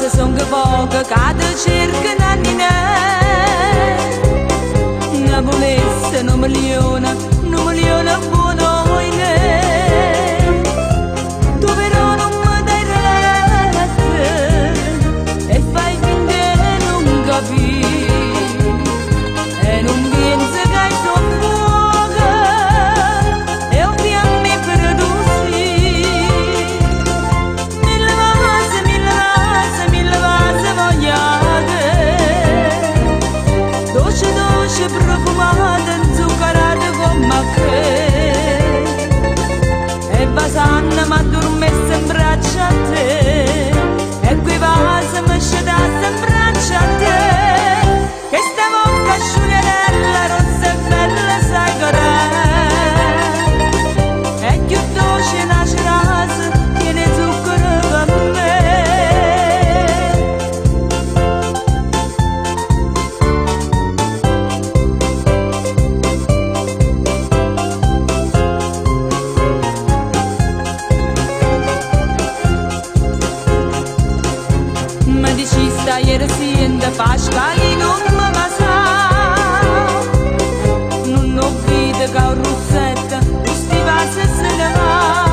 vase son che poco cade cercano anni una volesse un milione buono in tu però non mi dai retta e fai finta non capire e non pensi che hai son fuoco e ho fiamme per tu sì mille vase vogliate dolce profumate zuccherate come che e basanna ma dormesse in braccia a te e quei vasi mi scedasse in braccia a te che sta bocca asciugarella rossa e bella sai che è più dolce una cerasa tiene zucchero per me. Ma dici ieri siendo Pasquali non mi sa non ho visto che un rossetto questi vasi se ne va